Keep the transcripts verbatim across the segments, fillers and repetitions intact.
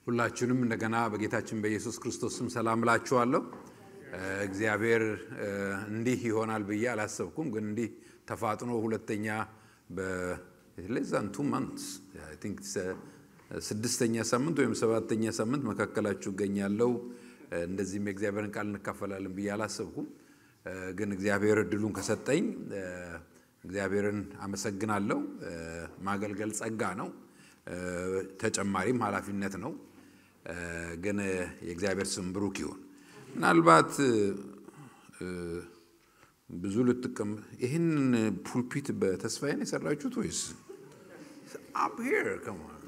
ሁላችሁንም እንደገና በጌታችን በኢየሱስ ክርስቶስ ስም ሰላም ላችኋለሁ። እግዚአብሔር እንዲህ ይሆናል ብዬ አላሰብኩም፣ ግን እንዲህ ተፋጥኖ ሁለተኛ በለዛን two months I think ስድስተኛ ሳምንት ወይም ሰባተኛ ሳምንት መካከላችሁ ገኛለው እንደዚህም የእግዚአብሔርን ቃል እንካፈላለን ብዬ አላሰብኩም፣ ግን እግዚአብሔር እድሉን ከሰጠኝ እግዚአብሔርን አመሰግናለሁ። ማገልገል ጸጋ ነው፣ ተጨማሪም ኃላፊነት ነው። ግን የእግዚአብሔር ስም ብሩክ ይሁን። ምናልባት ብዙ ልትቀም ይሄን ፑልፒት በተስፋዬ ነው የሰራችሁት ወይስ up here come on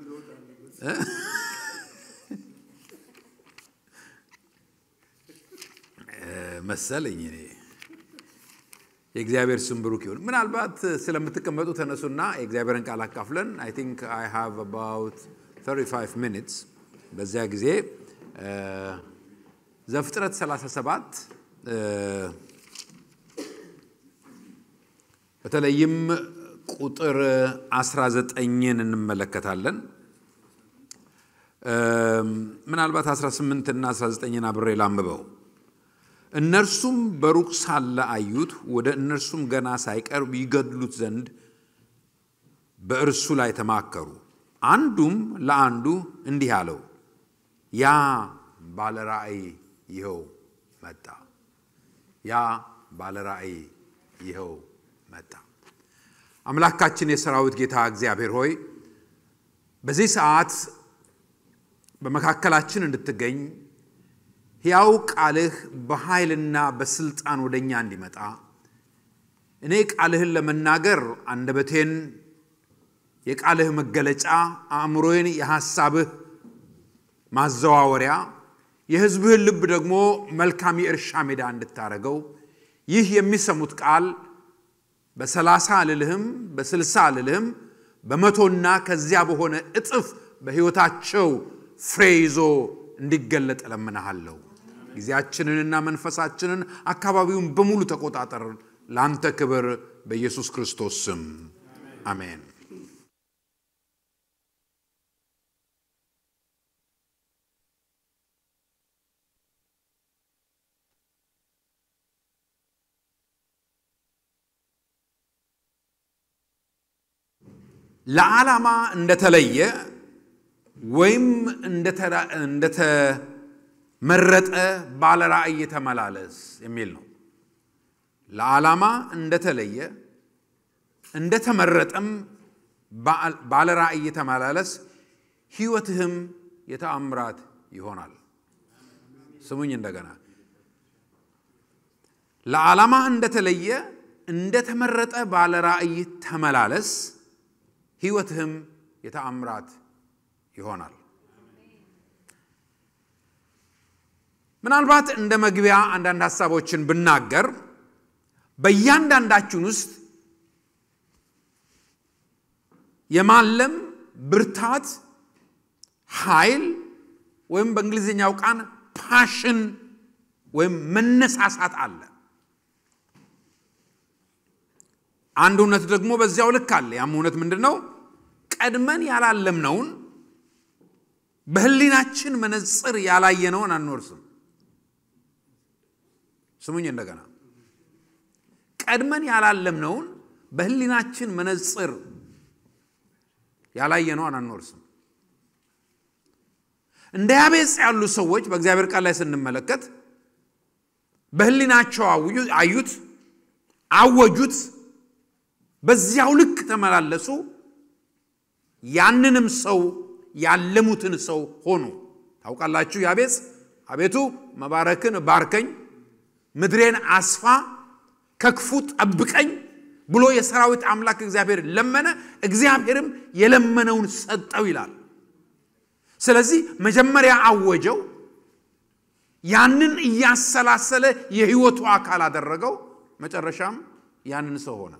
መሰለኝ እኔ የእግዚአብሔር ስም ብሩክ ይሁን። ምናልባት ስለምትቀመጡ ተነሱና የእግዚአብሔርን ቃል አካፍለን I think I have about thirty-five minutes በዚያ ጊዜ ዘፍጥረት ሰላሳ ሰባት በተለይም ቁጥር አስራ ዘጠኝን እንመለከታለን። ምናልባት አስራ ስምንት እና አስራ ዘጠኝን አብሬ ላንብበው። እነርሱም በሩቅ ሳለ አዩት፣ ወደ እነርሱም ገና ሳይቀርብ ይገድሉት ዘንድ በእርሱ ላይ ተማከሩ። አንዱም ለአንዱ እንዲህ አለው፣ ያ ባለራእይ ይኸው መጣ፣ ያ ባለራእይ ይኸው መጣ። አምላካችን የሰራዊት ጌታ እግዚአብሔር ሆይ በዚህ ሰዓት በመካከላችን እንድትገኝ ሕያው ቃልህ በኃይልና በስልጣን ወደኛ እንዲመጣ እኔ ቃልህን ለመናገር አንደበቴን የቃልህ መገለጫ አእምሮዬን የሐሳብህ ማዘዋወሪያ የሕዝብህን ልብ ደግሞ መልካም የእርሻ ሜዳ እንድታረገው ይህ የሚሰሙት ቃል በሰላሳ ልልህም በስልሳ ልልህም በመቶና ከዚያ በሆነ እጥፍ በሕይወታቸው ፍሬ ይዞ እንዲገለጥ ለምንሃለሁ። ጊዜያችንንና መንፈሳችንን አካባቢውን በሙሉ ተቆጣጠር። ላንተ ክብር በኢየሱስ ክርስቶስ ስም አሜን። ለዓላማ እንደተለየ ወይም እንደተራ እንደተመረጠ ባለራእይ ተመላለስ የሚል ነው። ለዓላማ እንደተለየ እንደተመረጠም ባለራእይ ተመላለስ፣ ሕይወትህም የተአምራት ይሆናል። ስሙኝ እንደገና። ለዓላማ እንደተለየ እንደተመረጠ ባለራእይ ተመላለስ፣ ሕይወትህም የተአምራት ይሆናል። ምናልባት እንደ መግቢያ አንዳንድ ሐሳቦችን ብናገር በእያንዳንዳችን ውስጥ የማለም ብርታት፣ ኃይል ወይም በእንግሊዝኛው ቃል ፓሽን ወይም መነሳሳት አለ። አንድ እውነት ደግሞ በዚያው ልክ አለ። ያም እውነት ምንድነው? ቀድመን ያላለምነውን በህሊናችን መነጽር ያላየነውን አንወርስም። ስሙኝ እንደገና። ቀድመን ያላለምነውን በህሊናችን መነጽር ያላየነውን አንወርስም። እንደ ያቤጽ ያሉ ሰዎች በእግዚአብሔር ቃል ላይ ስንመለከት በህሊናቸው አዩት፣ አወጁት፣ በዚያው ልክ ተመላለሱ፣ ያንንም ሰው ያለሙትን ሰው ሆኑ። ታውቃላችሁ ያቤጽ አቤቱ መባረክን ባርከኝ፣ ምድሬን አስፋ፣ ከክፉ ጠብቀኝ ብሎ የሰራዊት አምላክ እግዚአብሔር ለመነ፣ እግዚአብሔርም የለመነውን ሰጠው ይላል። ስለዚህ መጀመሪያ አወጀው፣ ያንን እያሰላሰለ የህይወቱ አካል አደረገው፣ መጨረሻም ያንን ሰው ሆነ።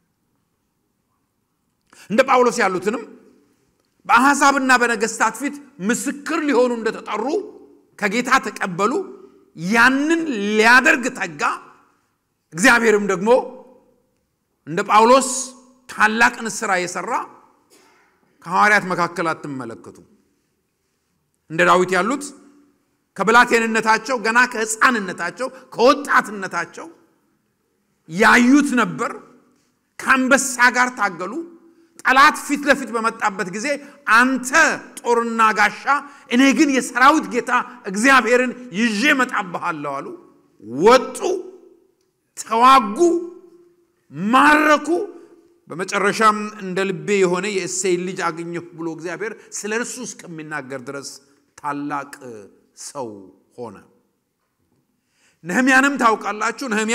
እንደ ጳውሎስ ያሉትንም በአሕዛብና በነገስታት ፊት ምስክር ሊሆኑ እንደተጠሩ ከጌታ ተቀበሉ፣ ያንን ሊያደርግ ተጋ። እግዚአብሔርም ደግሞ እንደ ጳውሎስ ታላቅን ሥራ የሰራ ከሐዋርያት መካከል አትመለከቱ። እንደ ዳዊት ያሉት ከብላቴንነታቸው ገና ከሕፃንነታቸው ከወጣትነታቸው ያዩት ነበር። ከአንበሳ ጋር ታገሉ። ጠላት ፊት ለፊት በመጣበት ጊዜ አንተ ጦርና ጋሻ እኔ ግን የሰራዊት ጌታ እግዚአብሔርን ይዤ መጣብሃለሁ አሉ። ወጡ፣ ተዋጉ፣ ማረኩ። በመጨረሻም እንደ ልቤ የሆነ የእሴይ ልጅ አገኘሁ ብሎ እግዚአብሔር ስለርሱ እስከሚናገር ድረስ ታላቅ ሰው ሆነ። ነህምያንም ታውቃላችሁ። ነህምያ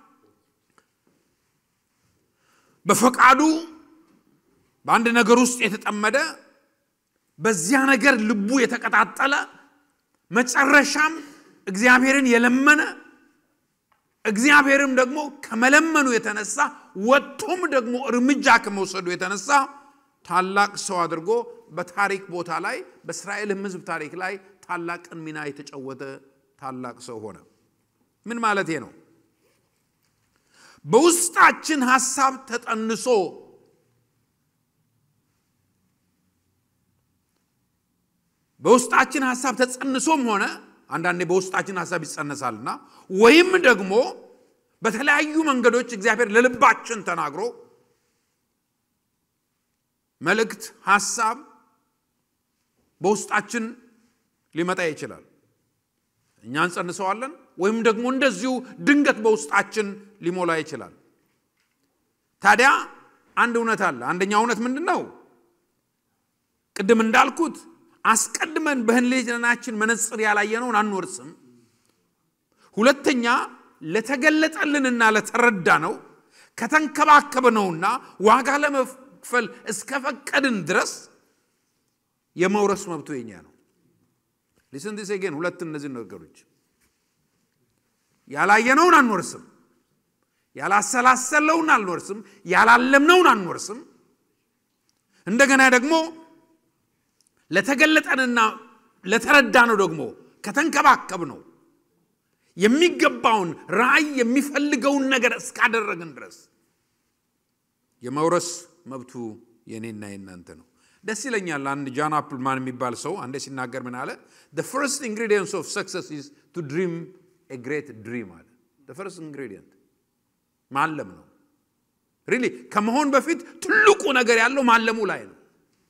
በፈቃዱ በአንድ ነገር ውስጥ የተጠመደ በዚያ ነገር ልቡ የተቀጣጠለ መጨረሻም እግዚአብሔርን የለመነ እግዚአብሔርም ደግሞ ከመለመኑ የተነሳ ወጥቶም ደግሞ እርምጃ ከመውሰዱ የተነሳ ታላቅ ሰው አድርጎ በታሪክ ቦታ ላይ በእስራኤል ሕዝብ ታሪክ ላይ ታላቅ ሚና የተጫወተ ታላቅ ሰው ሆነ። ምን ማለት ነው? በውስጣችን ሐሳብ ተጠንሶ በውስጣችን ሐሳብ ተጸንሶም ሆነ አንዳንዴ በውስጣችን ሐሳብ ይጸነሳልና ወይም ደግሞ በተለያዩ መንገዶች እግዚአብሔር ለልባችን ተናግሮ መልእክት ሐሳብ በውስጣችን ሊመጣ ይችላል። እኛ እንጸንሰዋለን ወይም ደግሞ እንደዚሁ ድንገት በውስጣችን ሊሞላ ይችላል። ታዲያ አንድ እውነት አለ። አንደኛው እውነት ምንድነው? ቅድም እንዳልኩት አስቀድመን በህሊናችን መነጽር ያላየነውን አንወርስም። ሁለተኛ ለተገለጠልንና ለተረዳነው ከተንከባከበነውና ዋጋ ለመክፈል እስከፈቀድን ድረስ የመውረስ መብቱ የኛ ነው። listen this again ሁለት እነዚህ ነገሮች ያላየነውን አንወርስም፣ ያላሰላሰለውን አንወርስም፣ ያላለምነውን አንወርስም። እንደገና ደግሞ ለተገለጠንና ለተረዳነው ደግሞ ከተንከባከብነው የሚገባውን ራእይ የሚፈልገውን ነገር እስካደረግን ድረስ የመውረስ መብቱ የኔና የናንተ ነው። ደስ ይለኛል። አንድ ጃን አፕልማን የሚባል ሰው አንዴ ሲናገር ምን አለ? the first ingredients of success is to dream a great dream አለ። the first ingredient ማለም ነው። really ከመሆን በፊት ትልቁ ነገር ያለው ማለሙ ላይ ነው።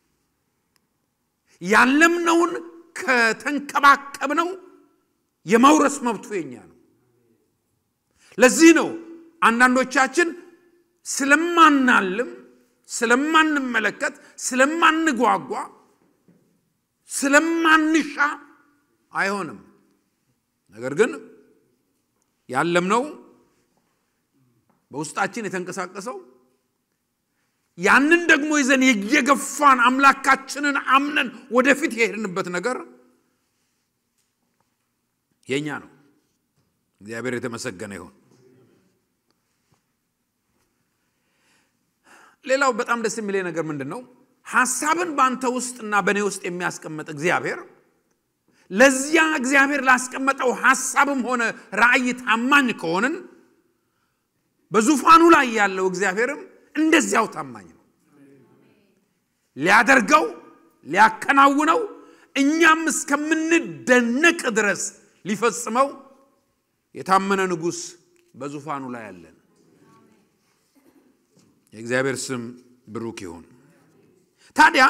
ያለምነውን ከተንከባከብነው የመውረስ መብቱ የኛ ነው። ለዚህ ነው አንዳንዶቻችን ስለማናልም ስለማንመለከት ስለማንጓጓ ስለማንሻ አይሆንም። ነገር ግን ያለምነው በውስጣችን የተንቀሳቀሰው ያንን ደግሞ ይዘን የገፋን አምላካችንን አምነን ወደፊት የሄድንበት ነገር የኛ ነው። እግዚአብሔር የተመሰገነ ይሁን። ሌላው በጣም ደስ የሚለኝ ነገር ምንድነው? ሐሳብን ባንተ ውስጥና በኔ ውስጥ የሚያስቀምጥ እግዚአብሔር ለዚያ እግዚአብሔር ላስቀመጠው ሐሳብም ሆነ ራእይ ታማኝ ከሆነን በዙፋኑ ላይ ያለው እግዚአብሔርም እንደዚያው ታማኝ ነው። ሊያደርገው ሊያከናውነው እኛም እስከምንደነቅ ድረስ ሊፈጽመው የታመነ ንጉስ በዙፋኑ ላይ አለ። የእግዚአብሔር ስም ብሩክ ይሁን። ታዲያ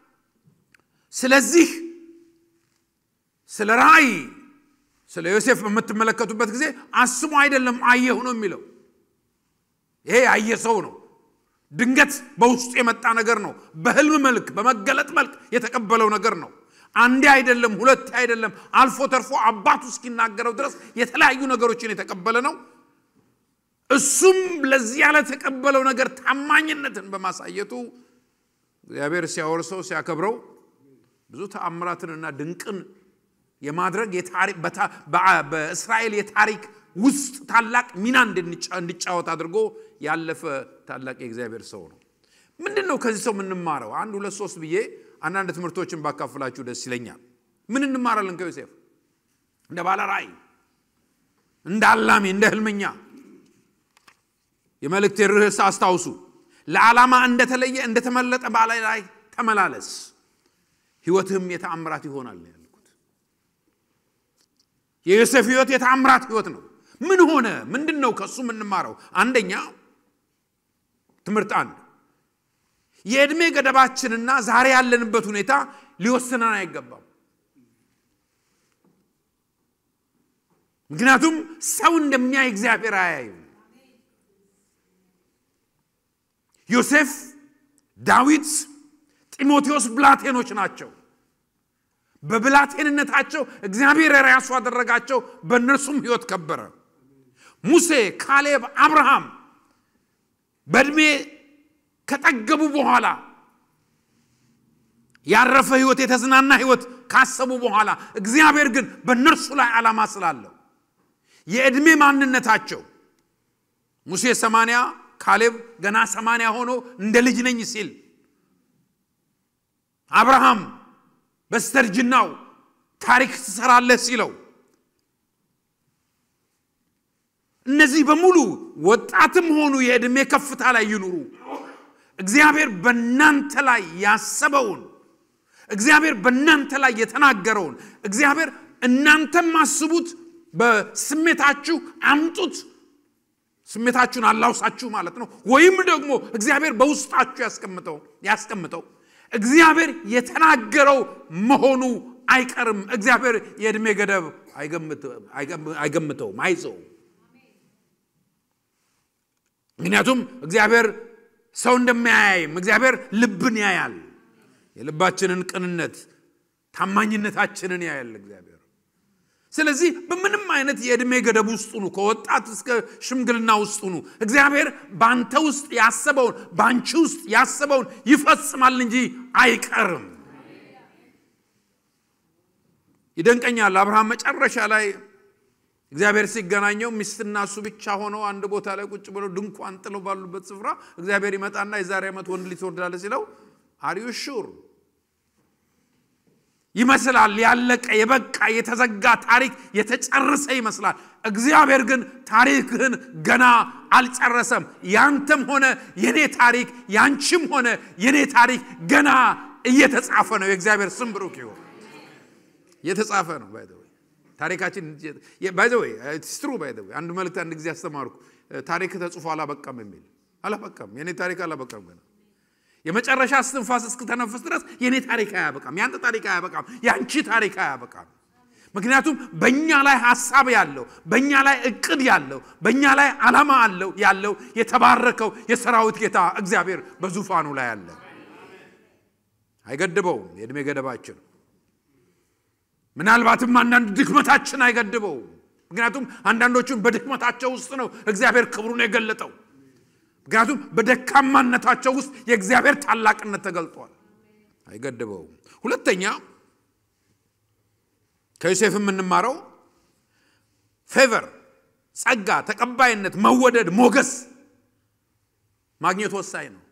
ስለዚህ ስለ ራእይ ስለ ዮሴፍ በመተመለከቱበት ጊዜ አስሙ አይደለም አየሁ ነው የሚለው። ይሄ ያየ ሰው ነው። ድንገት በውስጡ የመጣ ነገር ነው። በህልም መልክ በመገለጥ መልክ የተቀበለው ነገር ነው። አንዴ አይደለም ሁለት አይደለም አልፎ ተርፎ አባቱ እስኪናገረው ድረስ የተለያዩ ነገሮችን የተቀበለ ነው። እሱም ለዚህ ያለ ተቀበለው ነገር ታማኝነትን በማሳየቱ እግዚአብሔር ሲያወርሰው ሲያከብረው ብዙ ተአምራትንና ድንቅን የማድረግ የታሪክ በእስራኤል የታሪክ ውስጥ ታላቅ ሚና እንዲጫወት አድርጎ ያለፈ ታላቅ የእግዚአብሔር ሰው ነው። ምንድነው ከዚህ ሰው ምንማረው? አንድ ሁለት ሶስት ብዬ አንዳንድ ትምህርቶችን ባካፍላችሁ ደስ ይለኛል። ምን እንማራለን ከዮሴፍ? እንደ ባለ ራእይ፣ እንደ አላሚ፣ እንደ ህልመኛ የመልእክት ርዕስ አስታውሱ። ለዓላማ እንደተለየ እንደተመለጠ ባለ ራእይ ተመላለስ፣ ህይወትህም የተአምራት ይሆናል ያልኩት። የዮሴፍ ሕይወት የተአምራት ሕይወት ነው። ምን ሆነ? ምንድነው ከሱ የምንማረው? አንደኛ ትምህርት አንድ የእድሜ ገደባችንና ዛሬ ያለንበት ሁኔታ ሊወስነን አይገባም። ምክንያቱም ሰው እንደሚያይ እግዚአብሔር አያይም። ዮሴፍ፣ ዳዊት፣ ጢሞቴዎስ ብላቴኖች ናቸው። በብላቴንነታቸው እግዚአብሔር ራሱ አደረጋቸው፣ በእነርሱም ሕይወት ከበረ። ሙሴ፣ ካሌብ፣ አብርሃም በእድሜ ከጠገቡ በኋላ ያረፈ ሕይወት የተዝናና ሕይወት ካሰቡ በኋላ እግዚአብሔር ግን በእነርሱ ላይ ዓላማ ስላለው የእድሜ ማንነታቸው ሙሴ ሰማንያ ካሌብ ገና ሰማንያ ሆኖ እንደ ልጅ ነኝ ሲል አብርሃም በስተርጅናው ታሪክ ትሰራለህ ሲለው እነዚህ በሙሉ ወጣትም ሆኑ የእድሜ ከፍታ ላይ ይኑሩ እግዚአብሔር በእናንተ ላይ ያሰበውን እግዚአብሔር በእናንተ ላይ የተናገረውን እግዚአብሔር እናንተም አስቡት በስሜታችሁ አምጡት ስሜታችሁን አላውሳችሁ ማለት ነው ወይም ደግሞ እግዚአብሔር በውስጣችሁ ያስቀምጠው ያስቀምጠው እግዚአብሔር የተናገረው መሆኑ አይቀርም እግዚአብሔር የእድሜ ገደብ አይገምተው አይገምተው ማይዘው ምክንያቱም እግዚአብሔር ሰው እንደማያይም እግዚአብሔር ልብን ያያል የልባችንን ቅንነት ታማኝነታችንን ያያል እግዚአብሔር ስለዚህ በምንም አይነት የእድሜ ገደብ ውስጥ ነው ከወጣት እስከ ሽምግልና ውስጥ ነው እግዚአብሔር ባንተ ውስጥ ያሰበውን ባንቺ ውስጥ ያሰበውን ይፈጽማል እንጂ አይቀርም ይደንቀኛል አብርሃም መጨረሻ ላይ እግዚአብሔር ሲገናኘው ሚስትና እሱ ብቻ ሆነው አንድ ቦታ ላይ ቁጭ ብለው ድንኳን ጥለው ባሉበት ስፍራ እግዚአብሔር ይመጣና የዛሬ ዓመት ወንድ ልጅ ትወልዳለህ ሲለው are you sure ይመስላል ያለቀ የበቃ የተዘጋ ታሪክ የተጨረሰ ይመስላል እግዚአብሔር ግን ታሪክህን ገና አልጨረሰም ያንተም ሆነ የኔ ታሪክ ያንቺም ሆነ የኔ ታሪክ ገና እየተጻፈ ነው የእግዚአብሔር ስም ብሩክ ይሁን እየተጻፈ ነው by the way ታሪካችን by the way it's true by the way አንድ መልእክት አንድ ጊዜ አስተማርኩ ታሪክ ተጽፎ አላበቃም የሚል አላበቃም የኔ ታሪክ አላበቃም ገና የመጨረሻ እስትንፋስ እስክተነፍስ ድረስ የኔ ታሪክ አያበቃም ያንተ ታሪክ አያበቃም ያንቺ ታሪክ አያበቃም ምክንያቱም በእኛ ላይ ሐሳብ ያለው በእኛ ላይ እቅድ ያለው በእኛ ላይ ዓላማ አለው ያለው የተባረከው የሰራዊት ጌታ እግዚአብሔር በዙፋኑ ላይ አለ አይገድበውም የእድሜ ገደባችን ምናልባትም አንዳንድ ድክመታችን አይገድበው ምክንያቱም አንዳንዶቹን በድክመታቸው ውስጥ ነው እግዚአብሔር ክብሩን የገለጠው ምክንያቱም በደካማነታቸው ውስጥ የእግዚአብሔር ታላቅነት ተገልጧል አይገድበው ሁለተኛ ከዮሴፍ የምንማረው ፌቨር ጸጋ ተቀባይነት መወደድ ሞገስ ማግኘት ወሳኝ ነው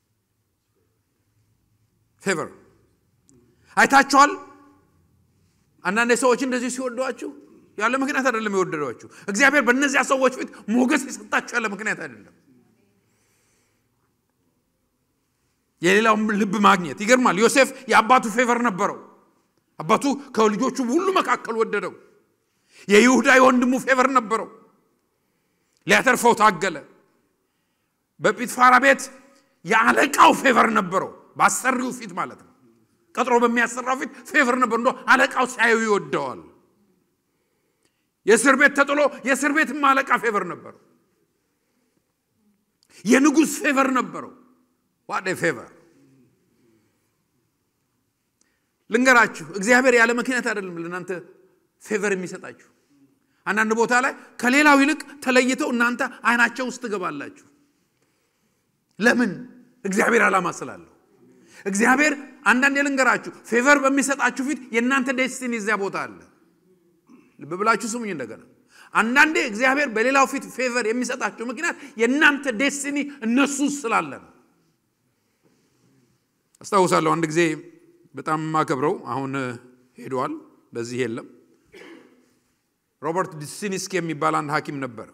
ፌቨር አይታችኋል አንዳንድ ሰዎች እንደዚህ ሲወዷችሁ ያለ ምክንያት አይደለም ይወደዷችሁ እግዚአብሔር በእነዚያ ሰዎች ፊት ሞገስ ይሰጣችሁ ያለ ምክንያት አይደለም የሌላው ልብ ማግኘት ይገርማል ዮሴፍ የአባቱ ፌቨር ነበረው አባቱ ከልጆቹ ሁሉ መካከል ወደደው የይሁዳ ወንድሙ ፌቨር ነበረው ሊያተርፈው ታገለ በጲጥፋራ ቤት የአለቃው ፌቨር ነበረው ባሰሪው ፊት ማለት ነው ቀጥሮ በሚያሰራው ፊት ፌቨር ነበር እንዶ አለቃው ሳይው ይወደዋል የእስር ቤት ተጥሎ የእስር ቤት ማለቃ ፌቨር ነበረው የንጉስ ፌቨር ነበረው what a favor ልንገራችሁ እግዚአብሔር ያለ ምክንያት አይደለም ለናንተ ፌቨር የሚሰጣችሁ አንዳንድ ቦታ ላይ ከሌላው ይልቅ ተለይተው እናንተ አይናቸው ውስጥ ትገባላችሁ ለምን እግዚአብሔር ዓላማ ስላለው እግዚአብሔር አንዳንድ ልንገራችሁ ፌቨር በሚሰጣችሁ ፊት የናንተ ዴስቲኒ እዚያ ቦታ አለ ልብ ብላችሁ ስሙኝ እንደገና አንዳንዴ እግዚአብሔር በሌላው ፊት ፌቨር የሚሰጣችሁ ምክንያት የናንተ ዴስቲኒ እነሱ ስላለ ነው አስተዋውሳለሁ አንድ ጊዜ በጣም ማከብረው አሁን ሄዷል በዚህ የለም ሮበርት ዲሲኒስኪ የሚባል አንድ ሐኪም ነበር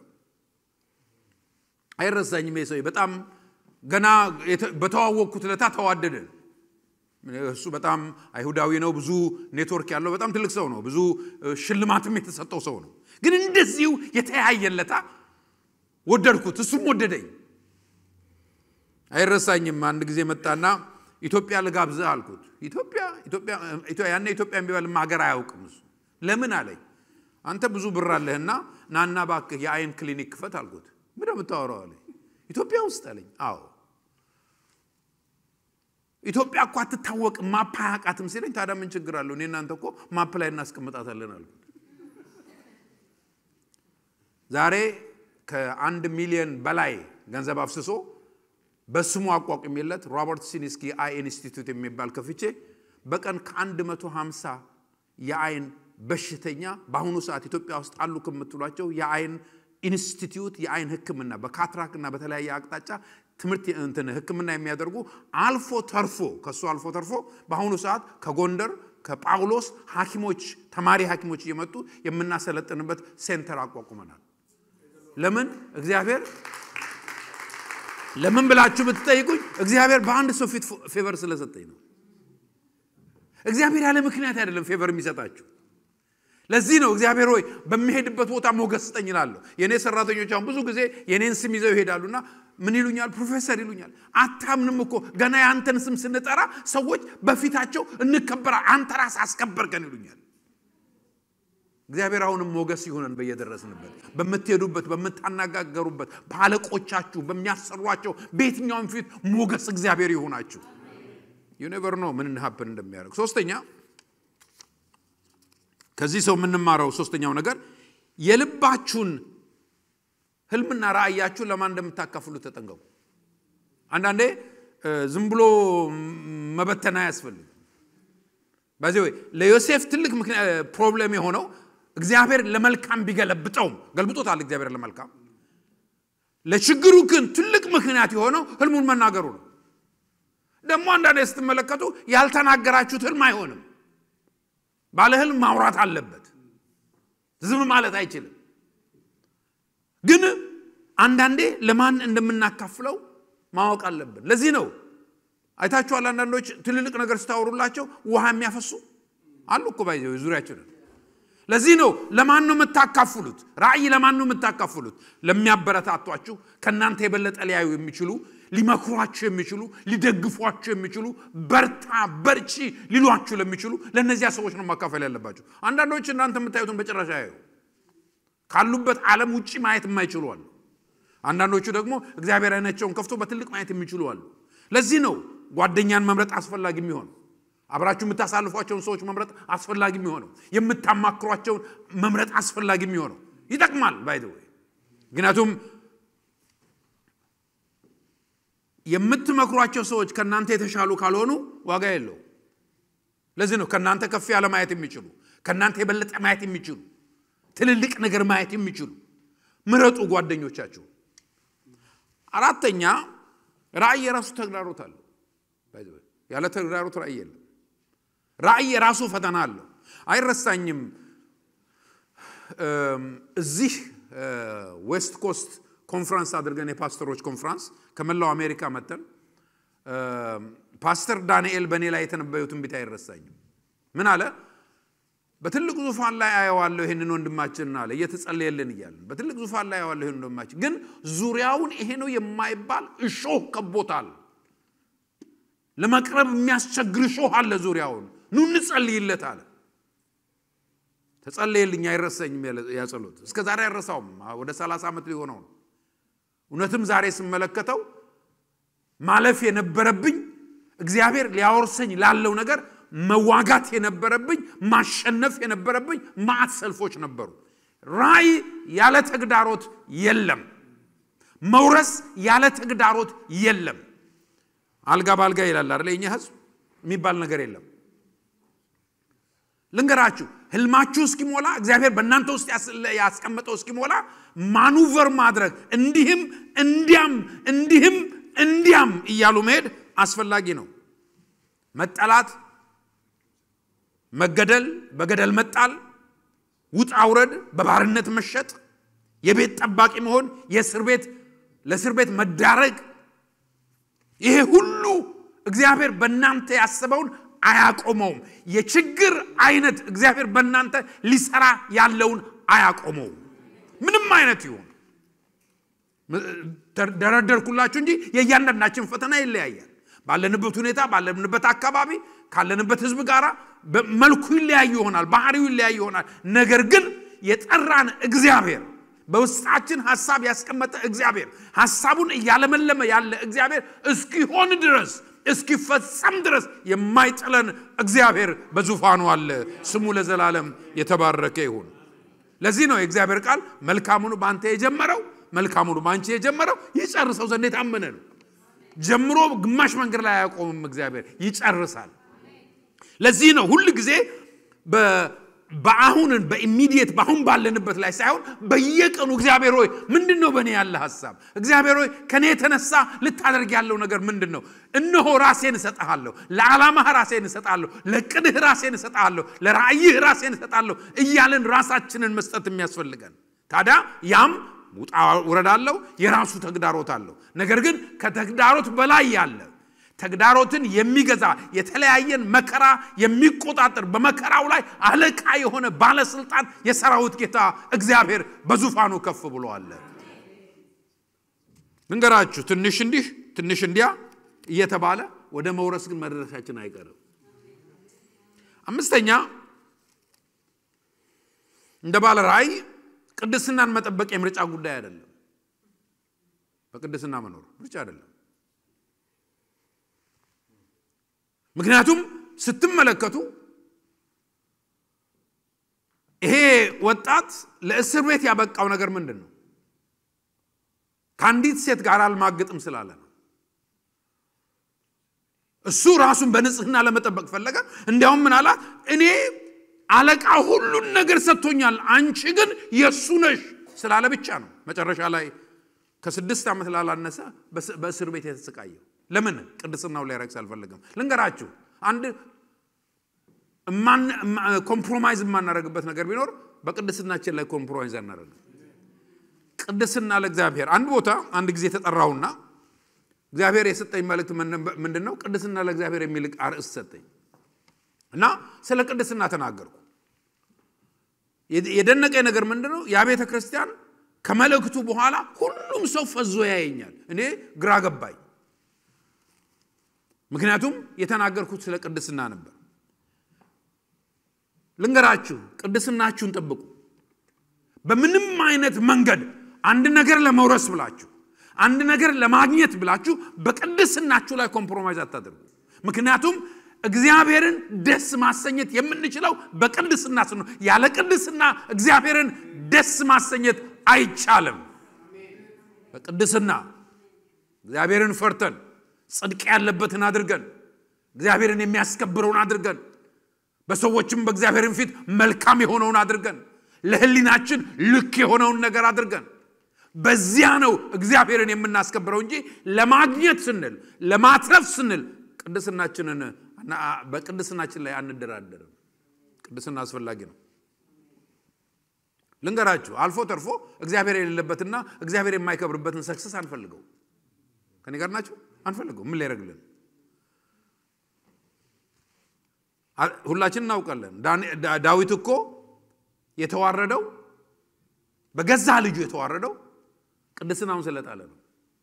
አይረሳኝም የሰው በጣም ገና በተዋወቅኩት ለታ ተዋደደ እሱ በጣም አይሁዳዊ ነው ብዙ ኔትወርክ ያለው በጣም ትልቅ ሰው ነው ብዙ ሽልማትም የተሰጠው ሰው ነው ግን እንደዚሁ የተያየለታ ወደድኩት እሱም ወደደኝ አይረሳኝም አንድ ጊዜ መጣና ኢትዮጵያ ልጋብዝ አልኩት ኢትዮጵያ ኢትዮጵያ ኢትዮጵያ ያኔ ኢትዮጵያ ቢባል ማገር አያውቅም እሱ ለምን አለኝ አንተ ብዙ ብር አለህና ናና ባክህ የአይን ክሊኒክ ክፈት አልኩት ምን እንደምታወራው አለኝ ኢትዮጵያ ውስጥ አለኝ አዎ ኢትዮጵያ እኮ አትታወቅ ማፕ አያውቃትም ሲለኝ ታዲያ ምን ችግር አለው እኔ እናንተ እኮ ማፕ ላይ እናስቀምጣታለን አልኩት ዛሬ ከአንድ ሚሊዮን በላይ ገንዘብ አፍስሶ በስሙ አቋቁሜለት ሮበርት ሲኒስኪ አይ ኢንስቲትዩት የሚባል ከፍቼ በቀን ከ150 የአይን በሽተኛ በአሁኑ ሰዓት ኢትዮጵያ ውስጥ አሉ ከመትሏቸው የአይን ኢንስቲትዩት የአይን ህክምና በካትራክና በተለያየ አቅጣጫ ትምርት እንትን ህክምና የሚያደርጉ አልፎ ተርፎ ከሱ አልፎ ተርፎ በአሁኑ ሰዓት ከጎንደር ከጳውሎስ ሐኪሞች ተማሪ ሐኪሞች እየመጡ የምናሰለጥንበት ሴንተር አቋቁመናል ለምን እግዚአብሔር ለምን ብላችሁ ብትጠይቁኝ እግዚአብሔር በአንድ ሰው ፊት ፌቨር ስለሰጠኝ ነው እግዚአብሔር ያለ ምክንያት አይደለም ፌቨር የሚሰጣችሁ ለዚህ ነው እግዚአብሔር ሆይ በሚሄድበት ቦታ ሞገስ ስጠኝ ይላል የኔ ሰራተኞች አሁን ብዙ ጊዜ የኔን ስም ይዘው ይሄዳሉና ምን ይሉኛል ፕሮፌሰር ይሉኛል አታምንም እኮ ገና ያንተን ስም ስንጠራ ሰዎች በፊታቸው እንከበራ አንተ ራስ አስከበርከን ይሉኛል እግዚአብሔር አሁንም ሞገስ ይሁነን በየደረስንበት በመትሄዱበት በመታናጋገሩበት ባለቆቻችሁ በሚያሰሯቸው በየትኛውም ፊት ሞገስ እግዚአብሔር ይሁናችሁ you never know ምን happen እንደሚያደርግ ሶስተኛ ከዚህ ሰው ምንማረው ሶስተኛው ነገር የልባችሁን ህልምና ራእያችሁ ለማን እንደምታካፍሉ ተጠንቀቁ አንዳንዴ ዝም ብሎ መበተና ያስፈልግ ባዚው ለዮሴፍ ትልቅ ፕሮብሌም የሆነው እግዚአብሔር ለመልካም ቢገለብጠው ገልብጦታል እግዚአብሔር ለመልካም ለችግሩ ግን ትልቅ ምክንያት የሆነው ህልሙን መናገሩ ነው ደሞ አንዳንዴ ስትመለከቱ ያልተናገራችሁት ህልም አይሆንም ባለ ህልም ማውራት አለበት ዝም ማለት አይችልም ግን አንዳንዴ ለማን እንደምናካፍለው ማወቅ አለበት ለዚህ ነው አይታችኋል አንዳንዶች ትልልቅ ነገር ስታወሩላቸው ውሃ የሚያፈሱ አሉ እኮ ባይዘው ዙሪያችን ለዚህ ነው ለማን ነው የምታካፍሉት ራእይ ለማን ነው የምታካፍሉት ለሚያበረታቷችሁ ከናንተ የበለጠ ሊያዩ የሚችሉ ሊመክሯችሁ የሚችሉ ሊደግፏችሁ የሚችሉ በርታ በርቺ ሊሏችሁ ለሚችሉ ለነዚያ ሰዎች ነው ማካፈል ያለባችሁ አንዳንዶች እናንተ የምታዩትን በጭራሽ ያዩ ካሉበት ዓለም ውጪ ማየት የማይችሉ አሉ አንዳንዶቹ ደግሞ እግዚአብሔር አይናቸውን ከፍቶ በትልቅ ማየት የሚችሉ አሉ ለዚህ ነው ጓደኛን መምረጥ አስፈላጊ የሚሆነው አብራችሁ የምታሳልፏቸውን ሰዎች መምረጥ አስፈላጊ የሚሆነው የምታማክሯቸውን መምረጥ አስፈላጊ የሚሆነው ይጠቅማል ባይ ዘ ወይ ግናቱም የምትመክሯቸው ሰዎች ከናንተ የተሻሉ ካልሆኑ ዋጋ የለው ለዚህ ነው ከናንተ ከፍ ያለ ማየት የሚችሉ ከናንተ የበለጠ ማየት የሚችሉ ትልልቅ ነገር ማየት የሚችሉ ምረጡ ጓደኞቻችሁ አራተኛ ራእይ ራሱ ተግዳሮት አለ ባይ ዘ ወይ ያለ ተግዳሮት ራእይ የለም ራእይ ራሱ ፈተና አለው አይረሳኝም እዚህ ዌስት ኮስት ኮንፈረንስ አድርገን የፓስተሮች ኮንፈረንስ ከመላው አሜሪካ መተን ፓስተር ዳንኤል በኔ ላይ የተነበየው ትንቢት አይረሳኝም ምን አለ በትልቅ ዙፋን ላይ አያዋለሁ ይሄንን ወንድማችንን አለ እየተጸለየልን ይያል በትልቅ ዙፋን ላይ አያዋለሁ ይሄንን ወንድማችን ግን ዙሪያውን ይሄ ነው የማይባል እሾህ ከቦታል ለመቅረብ የሚያስቸግር እሾህ አለ ዙሪያውን ኑ እንጸልይለት አለ ተጸለየልኝ አይረሳኝም ያጸሎት እስከ ዛሬ አይረሳውም ወደ ሰላሳ አመት ሊሆነው እውነትም ዛሬ ስመለከተው ማለፍ የነበረብኝ እግዚአብሔር ሊያወርሰኝ ላለው ነገር መዋጋት የነበረብኝ ማሸነፍ የነበረብኝ ማዕት ሰልፎች ነበሩ ራእይ ያለ ተግዳሮት የለም መውረስ ያለ ተግዳሮት የለም አልጋ ባልጋ ይላል አይደል የኛ ህዝብ የሚባል ነገር የለም ልንገራችሁ ህልማችሁ እስኪሞላ እግዚአብሔር በእናንተ ውስጥ ያስቀመጠው እስኪሞላ ማኑቨር ማድረግ እንዲህም እንዲያም እንዲህም እንዲያም ይያሉ መሄድ አስፈላጊ ነው መጣላት መገደል በገደል መጣል ውጣ አውረድ በባርነት መሸጥ የቤት ጠባቂ መሆን የእስር ቤት ለእስር ቤት መዳረግ ይሄ ሁሉ እግዚአብሔር በእናንተ ያሰበውን አያቆመውም የችግር አይነት እግዚአብሔር በእናንተ ሊሰራ ያለውን አያቆመውም ምንም አይነት ይሁን ደረደርኩላችሁ እንጂ የእያንዳንዳችን ፈተና ይለያያል ባለንበት ሁኔታ ባለንበት አካባቢ ካለንበት ህዝብ ጋራ መልኩ ይለያይ ይሆናል ባህሪው ይለያይ ይሆናል ነገር ግን የጠራን እግዚአብሔር በውስጣችን ሐሳብ ያስቀመጠ እግዚአብሔር ሐሳቡን ያለመለመ ያለ እግዚአብሔር እስኪሆን ድረስ እስኪፈጸም ድረስ የማይጥለን እግዚአብሔር በዙፋኑ አለ ስሙ ለዘላለም የተባረከ ይሁን ለዚህ ነው የእግዚአብሔር ቃል መልካሙን ባንተ የጀመረው መልካሙን ባንቺ የጀመረው ይጨርሰው ዘንድ የታመነ ነው ጀምሮ ግማሽ መንገድ ላይ ያቆምም እግዚአብሔር ይጨርሳል ለዚህ ነው ሁሉ ጊዜ በ በአሁንን በኢሚዲየት ባሁን ባለንበት ላይ ሳይሆን በየቀኑ እግዚአብሔር ሆይ ምንድነው በእኔ ያለ ሐሳብ እግዚአብሔር ሆይ ከኔ ተነሳ ልታደርግ ያለው ነገር ምንድነው እነሆ ራሴን እሰጣለሁ ለዓላማህ ራሴን እሰጣለሁ ለቅድህ ራሴን እሰጣለሁ ለራእይህ ራሴን እሰጣለሁ እያልን ራሳችንን መስጠት የሚያስፈልገን ታዲያ ያም ውጣ ወረዳለው የራሱ ተግዳሮት አለው ነገር ግን ከተግዳሮት በላይ ያለ ተግዳሮትን የሚገዛ የተለያየን መከራ የሚቆጣጠር በመከራው ላይ አለቃ የሆነ ባለስልጣን የሰራዊት ጌታ እግዚአብሔር በዙፋኑ ከፍ ብሎአል እንገራችሁ ትንሽ እንዲህ ትንሽ እንዲያ እየተባለ ወደ መውረስ ግን መድረሳችን አይቀርም አምስተኛ እንደ ባለ ራእይ ቅድስናን መጠበቅ የምርጫ ጉዳይ አይደለም በቅድስና መኖር ምርጫ አይደለም ምክንያቱም ስትመለከቱ ይሄ ወጣት ለእስር ቤት ያበቃው ነገር ምንድነው ካንዲት ሴት ጋር አልማግጥም ስላለ ነው እሱ ራሱን በንጽህና ለመጠበቅ ፈለገ እንዲያውም ምን አላት እኔ አለቃ ሁሉን ነገር ሰጥቶኛል አንቺ ግን የሱ ነሽ ስላለ ብቻ ነው መጨረሻ ላይ ከስድስት ዓመት ላላነሰ በእስር ቤት የተሰቃየው ለምን ቅድስናው ላይ ረክስ አልፈለገም ልንገራችሁ አንድ ማን ኮምፕሮማይዝ ማናረግበት ነገር ቢኖር በቅድስናችን ላይ ኮምፕሮማይዝ አናረግ ቅድስና ለእግዚአብሔር አንድ ቦታ አንድ ጊዜ ተጠራውና እግዚአብሔር የሰጠኝ መልእክት ምንድነው ቅድስና ለእግዚአብሔር የሚል አርዕስት ሰጠኝ እና ስለ ቅድስና ተናገርኩ የደነቀኝ ነገር ምንድነው ያ ቤተ ክርስቲያን ከመልእክቱ በኋላ ሁሉም ሰው ፈዞ ያየኛል እኔ ግራ ገባኝ ምክንያቱም የተናገርኩት ስለ ቅድስና ነበር ልንገራችሁ ቅድስናችሁን ጠብቁ በምንም አይነት መንገድ አንድ ነገር ለመውረስ ብላችሁ አንድ ነገር ለማግኘት ብላችሁ በቅድስናችሁ ላይ ኮምፕሮማይዝ አታድርጉ ምክንያቱም እግዚአብሔርን ደስ ማሰኘት የምንችለው በቅድስና ነው ያለ ቅድስና እግዚአብሔርን ደስ ማሰኘት አይቻልም በቅድስና እግዚአብሔርን ፈርተን ጽድቅ ያለበትን አድርገን እግዚአብሔርን የሚያስከብረውን አድርገን በሰዎችም በእግዚአብሔርን ፊት መልካም የሆነውን አድርገን ለህሊናችን ልክ የሆነውን ነገር አድርገን በዚያ ነው እግዚአብሔርን የምናስከብረው እንጂ ለማግኘት ስንል ለማትረፍ ስንል ቅድስናችንን በቅድስናችን ላይ አንደራደርም ቅድስና አስፈላጊ ነው ልንገራችሁ አልፎ ተርፎ እግዚአብሔር የሌለበትና እግዚአብሔር የማይከብርበትን ሰክሰስ አንፈልገው ከኔ ጋር ናችሁ አንፈልገው ምን ሊያረግልን ሁላችን እናውቃለን ዳዊት እኮ የተዋረደው በገዛ ልጁ የተዋረደው ቅድስናውን ስለጣለ ነው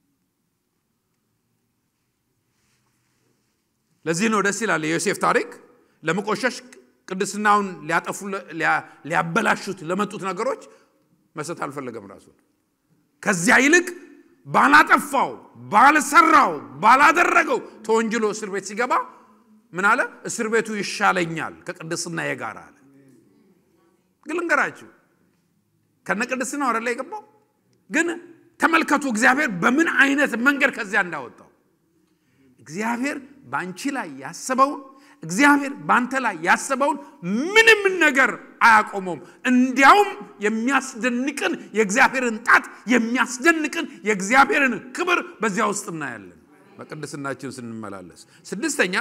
ለዚህ ነው ደስ ይላል የዮሴፍ ታሪክ ለመቆሸሽ ቅድስናውን ሊያጠፉ ሊያበላሹት ለመጡት ነገሮች መስጠት አልፈለገም ራሱ ከዚያ ይልቅ ባላጠፋው ባልሰራው ባላደረገው ተወንጅሎ እስር ቤት ሲገባ ምን አለ እስር ቤቱ ይሻለኛል ከቅድስና የጋራ አለ ግልንገራችሁ ከነ ቅድስና ወረ ላይ ገባው ግን ተመልከቱ እግዚአብሔር በምን አይነት መንገድ ከዚያ እንዳወጣው እግዚአብሔር ባንቺ ላይ ያሰበው እግዚአብሔር ባንተ ላይ ያሰበው ምንም ነገር አያቆመውም እንዲያውም የሚያስደንቅን የእግዚአብሔርን ጣት የሚያስደንቅን የእግዚአብሔርን ክብር በዚያ ውስጥ እናያለን በቅድስናችን ስንመላለስ ስድስተኛ